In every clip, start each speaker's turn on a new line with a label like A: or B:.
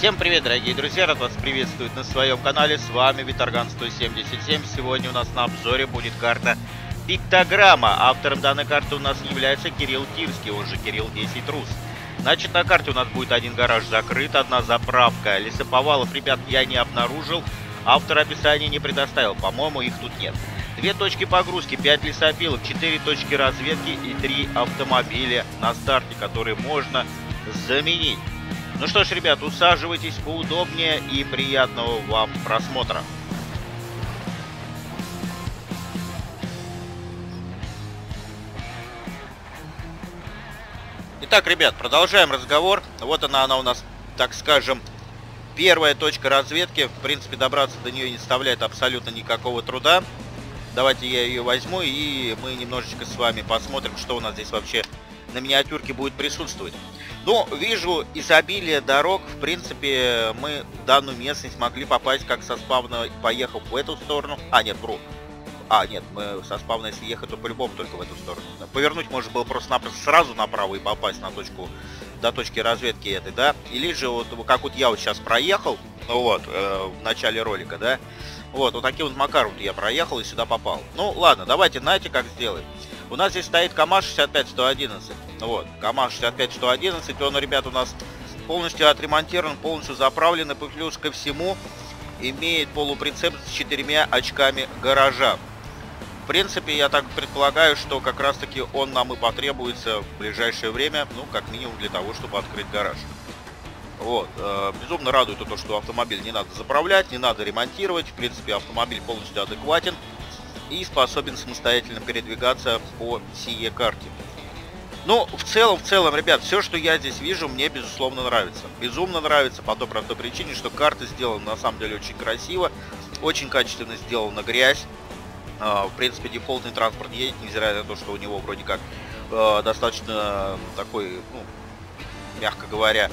A: Всем привет, дорогие друзья, рад вас приветствовать на своем канале, с вами Виторган 177. Сегодня у нас на обзоре будет карта Пиктограмма. Автором данной карты у нас является Кирилл Тирский, он же Кирилл 10 Рус. Значит, на карте у нас будет один гараж закрыт, одна заправка. Лесоповалов, ребят, я не обнаружил, автор описания не предоставил, по-моему, их тут нет. 2 точки погрузки, 5 лесопилок, 4 точки разведки и 3 автомобиля на старте, которые можно заменить. Ну что ж, ребят, усаживайтесь поудобнее и приятного вам просмотра. Итак, ребят, продолжаем разговор. Вот она у нас, так скажем, первая точка разведки. В принципе, добраться до нее не составляет абсолютно никакого труда. Давайте я ее возьму, и мы немножечко с вами посмотрим, что у нас здесь вообще на миниатюрке будет присутствовать. Ну, вижу изобилие дорог. В принципе, мы в данную местность могли попасть как со спавна, поехав в эту сторону. Нет, вру. Нет, мы со спавна, если ехать, то по-любому только в эту сторону. Повернуть можно было просто-напросто сразу направо и попасть на точку, до точки разведки этой, да. Или же, вот как вот я вот сейчас проехал, вот, в начале ролика, да. Вот таким вот макаром я проехал и сюда попал. Ну, ладно, давайте, знаете, как сделаем. У нас здесь стоит КамАЗ-65-111. Вот, КамАЗ-65-111, он, ребят, у нас полностью отремонтирован, полностью заправлен, и плюс ко всему имеет полуприцеп с 4 очками гаража. В принципе, я так предполагаю, что как раз таки он нам и потребуется в ближайшее время, ну, как минимум для того, чтобы открыть гараж. Вот, безумно радует то, что автомобиль не надо заправлять, не надо ремонтировать. В принципе, автомобиль полностью адекватен и способен самостоятельно передвигаться по сие карте. Ну, в целом, ребят, все, что я здесь вижу, мне безусловно нравится. Безумно нравится по той простой причине, что карта сделана на самом деле очень красиво, очень качественно сделана грязь. В принципе, дефолтный транспорт едет, невзирая на то, что у него вроде как достаточно такой, ну, мягко говоря,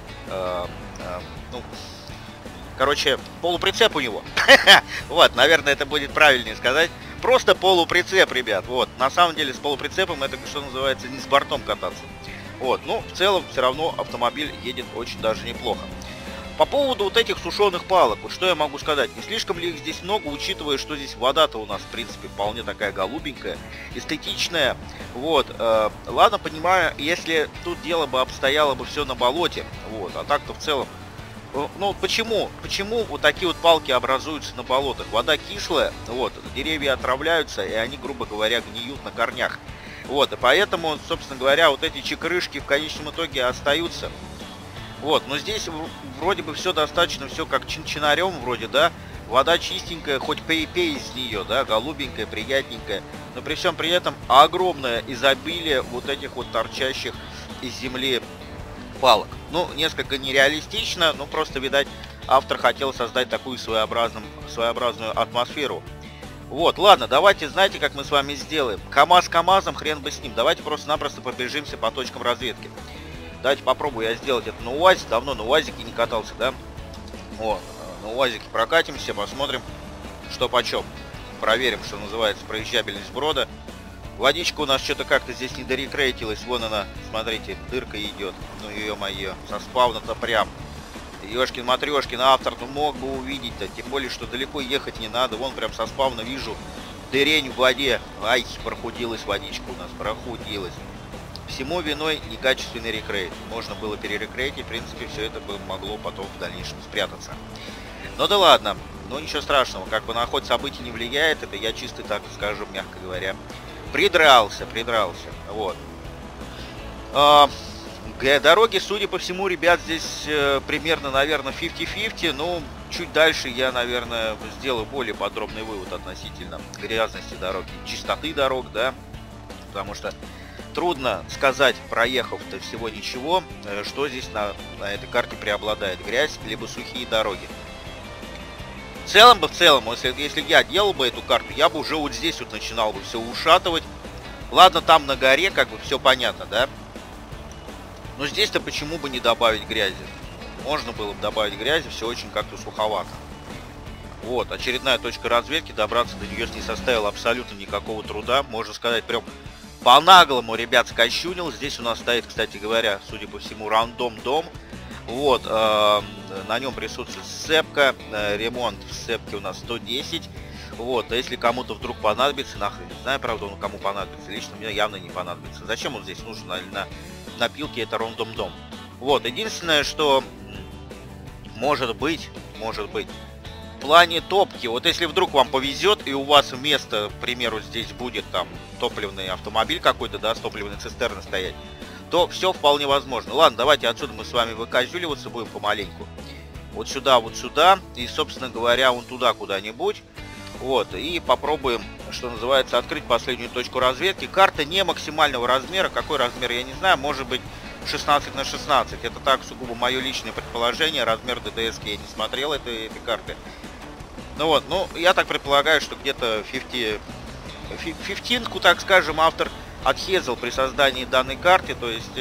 A: ну, короче, полуприцеп у него. Вот, наверное, это будет правильнее сказать. Просто полуприцеп, ребят. Вот, на самом деле, с полуприцепом это, что называется, не с бортом кататься. Вот, ну, в целом, все равно автомобиль едет очень даже неплохо. По поводу вот этих сушеных палок, вот что я могу сказать? Не слишком ли их здесь много, учитывая, что здесь вода-то у нас, в принципе, вполне такая голубенькая, эстетичная. Вот, ладно, понимаю, если тут дело бы обстояло бы все на болоте, вот, а так-то в целом. Ну, почему вот такие вот палки образуются на болотах? Вода кислая, вот, деревья отравляются, и они, грубо говоря, гниют на корнях. Вот, и поэтому, собственно говоря, вот эти чекрышки в конечном итоге остаются. Вот, но здесь вроде бы все достаточно, все как чин-чинарем вроде, да. Вода чистенькая, хоть пей из нее, да, голубенькая, приятненькая. Но при всем при этом огромное изобилие вот этих вот торчащих из земли палок. Ну, несколько нереалистично, но просто, видать, автор хотел создать такую своеобразную атмосферу. Вот, ладно, давайте, знаете, как мы с вами сделаем? КамАЗ КамАЗом, хрен бы с ним. Давайте просто-напросто пробежимся по точкам разведки. Давайте попробую я сделать это на УАЗе. Давно на УАЗике не катался, да? Вот, на УАЗике прокатимся, посмотрим, что почем. Проверим, что называется, проезжабельность брода. Водичка у нас что-то как-то здесь не дорекрейтилась. Вон она, смотрите, дырка идет. Ну, ее-моё, со спавна-то прям. Ёшкин-матрёшкин, автор-то мог бы увидеть-то. Тем более, что далеко ехать не надо. Вон прям со спавна вижу дырень в воде. Ай, прохудилась водичка у нас, прохудилась. Всему виной некачественный рекрейт. Можно было перерекрейтить, в принципе, все это бы могло потом в дальнейшем спрятаться. Ну да ладно, ну ничего страшного, как бы на ход событий не влияет, это я чисто так скажу, мягко говоря. Придрался, вот. Дороги, судя по всему, ребят, здесь примерно, наверное, 50-50, ну, чуть дальше я, наверное, сделаю более подробный вывод относительно грязности дороги, чистоты дорог, да, потому что трудно сказать, проехав-то всего ничего, что здесь на этой карте преобладает, грязь либо сухие дороги. В целом, если я делал бы эту карту, я бы уже вот здесь вот начинал бы все ушатывать. Ладно, там на горе как бы все понятно, да? Но здесь-то почему бы не добавить грязи? Можно было бы добавить грязи, все очень как-то суховато. Вот, очередная точка разведки, добраться до нее не составило абсолютно никакого труда. Можно сказать, прям по-наглому, ребят, скощунил. Здесь у нас стоит, кстати говоря, судя по всему, рандом дом. Вот, На нем присутствует сцепка, ремонт в сцепке у нас 110. Вот, а если кому-то вдруг понадобится, нахрен, не знаю, правда, он кому понадобится, лично мне явно не понадобится. Зачем он здесь нужен на пилке, это рондом-дом. Вот, единственное, что может быть, в плане топки, вот если вдруг вам повезет, и у вас вместо, к примеру, здесь будет там топливный автомобиль какой-то, да, с топливной цистерной стоять, то все вполне возможно. Ладно, давайте отсюда мы с вами выкозюливаться будем помаленьку. Вот сюда, и, собственно говоря, вон туда куда-нибудь. Вот, и попробуем, что называется, открыть последнюю точку разведки. Карта не максимального размера. Какой размер, я не знаю, может быть 16 на 16. Это так, сугубо мое личное предположение. Размер ДДС я не смотрел этой карты. Ну вот, я так предполагаю, что где-то 15-ку, так скажем, автор отхезал при создании данной карты. То есть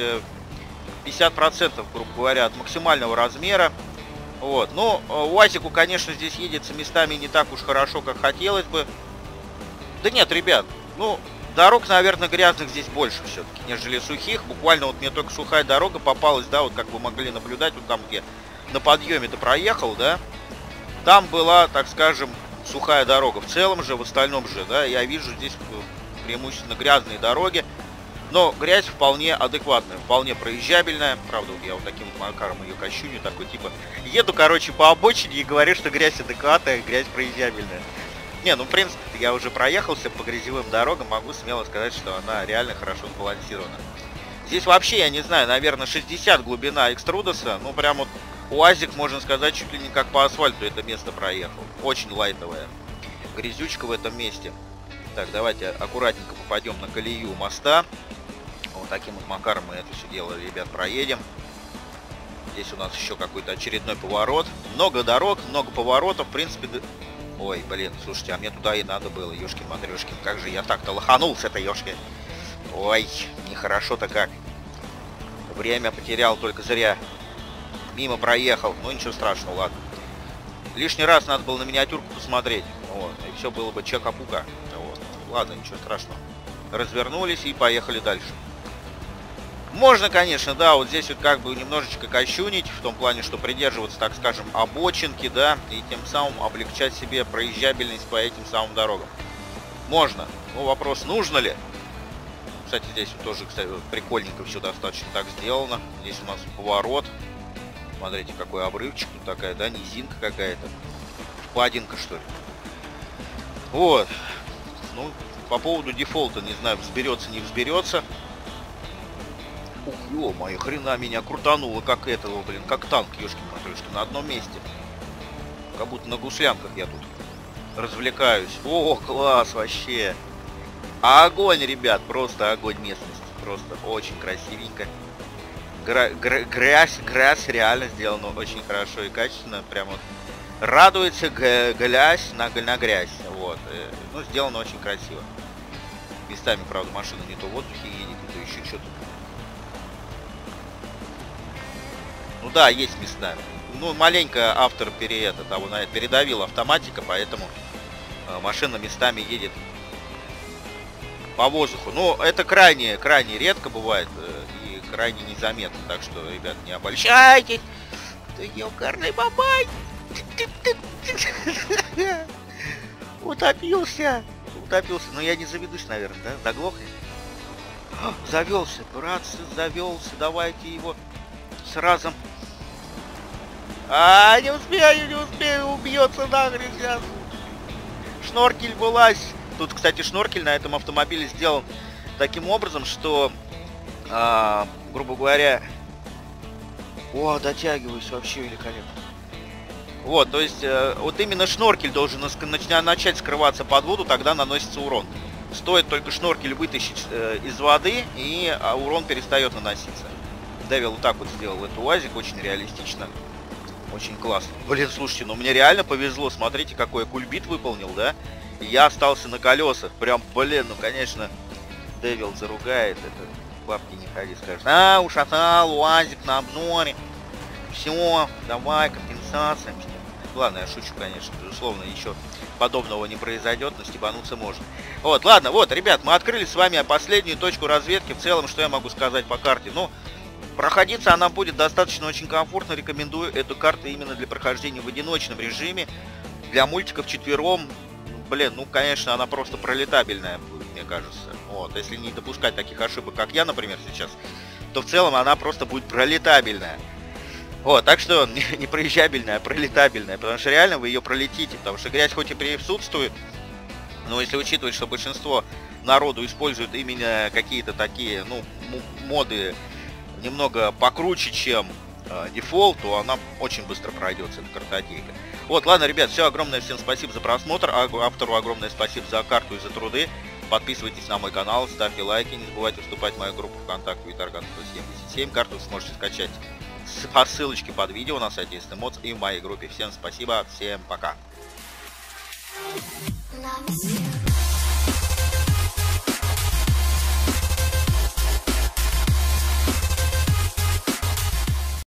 A: 50%, грубо говоря, от максимального размера. Вот, УАЗику, конечно, здесь едется местами не так уж хорошо, как хотелось бы. Да нет, ребят, дорог, наверное, грязных здесь больше все-таки, нежели сухих. Буквально вот мне только сухая дорога попалась, да, вот как вы могли наблюдать, вот там, где на подъеме-то проехал, да, там была, так скажем, сухая дорога. В целом же, в остальном же, да, я вижу здесь преимущественно грязные дороги. Но грязь вполне адекватная, вполне проезжабельная. Правда, вот я вот таким вот макаром ее кощуню, такой типа еду, короче, по обочине и говорю, что грязь адекватная, грязь проезжабельная. Не, в принципе, я уже проехался по грязевым дорогам, могу смело сказать, что она реально хорошо сбалансирована. Здесь вообще, я не знаю, наверное, 60 глубина экструдоса. Прям вот УАЗик, можно сказать, чуть ли не как по асфальту это место проехал. Очень лайтовая грязючка в этом месте. Так, давайте аккуратненько попадем на колею моста. Вот таким вот макаром мы это все дело, ребят, проедем. Здесь у нас еще какой-то очередной поворот. Много дорог, много поворотов, в принципе. Ой, блин, слушайте, а мне туда и надо было, ёшкин-матрёшкин. Как же я так-то лоханулся-то, ёшки. Ой, нехорошо-то как. Время потерял только зря. Мимо проехал, ничего страшного, ладно. Лишний раз надо было на миниатюрку посмотреть. Вот, и все было бы чека-пука. Вот. Ладно, ничего страшного. Развернулись и поехали дальше. Можно, конечно, да, вот здесь вот как бы немножечко кощунить, в том плане, что придерживаться, так скажем, обочинки, да, и тем самым облегчать себе проезжабельность по этим самым дорогам. Можно. Вопрос, нужно ли? Кстати, здесь вот тоже, кстати, прикольненько все достаточно так сделано. Здесь у нас поворот. Смотрите, какой обрывчик тут такая, да, низинка какая-то. Впадинка, что ли. Вот. По поводу дефолта, не знаю, взберется, не взберется. Ух, ё-моё, хрена меня крутануло, как этого, блин, как танк, ёшкин-матрёшкин, на одном месте. Как будто на гуслянках я тут развлекаюсь. О, класс, вообще. Огонь, ребят, просто огонь местности. Просто очень красивенько. Грязь реально сделана очень хорошо и качественно. Прям вот радуется грязь на грязь. Вот. Сделано очень красиво. Местами, правда, машина не то в воздухе едет, не то еще что-то. Да, есть места. Маленько автор передавил автоматика, поэтому машина местами едет по воздуху. Это крайне редко бывает и крайне незаметно. Так что, ребят, не обольщайтесь. Ты ёкарный бабай. Утопился. Но я не заведусь, наверное, да? Заглохнет. Завелся, братцы, завелся. Давайте его сразу. Не успею, убьется нахрен сейчас. Шноркель вылазь. Тут, кстати, шноркель на этом автомобиле сделан таким образом, что, грубо говоря, дотягиваюсь, вообще великолепно. Вот, то есть, вот именно шноркель должен начать скрываться под воду, тогда наносится урон. Стоит только шноркель вытащить из воды, и урон перестает наноситься. Дэвил вот так вот сделал этот УАЗик, очень реалистично. Очень классно. Блин, слушайте, мне реально повезло. Смотрите, какой я кульбит выполнил, да? И я остался на колесах. Прям, блин, конечно, Дэвил заругает. Это бабки не ходи, скажешь. Ушатал УАЗик на обзоре. Все, давай, компенсация. Ладно, я шучу, конечно, безусловно, ничего подобного не произойдет, но стебануться можно. Вот, ладно, вот, ребят, мы открыли с вами последнюю точку разведки. В целом, что я могу сказать по карте? Проходиться она будет достаточно очень комфортно. Рекомендую эту карту именно для прохождения в одиночном режиме. Для мультиков четвером, блин, ну, конечно, она просто пролетабельная будет, мне кажется. Вот, если не допускать таких ошибок, как я, например, сейчас, то в целом она просто будет пролетабельная. Вот, так что не проезжабельная, а пролетабельная, потому что реально вы ее пролетите, потому что грязь хоть и присутствует, но если учитывать, что большинство народу используют именно какие-то такие, ну, моды немного покруче, чем дефолт, то она очень быстро пройдется, эта картотека. Вот, ладно, ребят, все, огромное всем спасибо за просмотр, автору огромное спасибо за карту и за труды. Подписывайтесь на мой канал, ставьте лайки, не забывайте вступать в мою группу ВКонтакте Виторган 177. Карту вы сможете скачать по ссылочке под видео на сайте STMods и в моей группе. Всем спасибо, всем пока.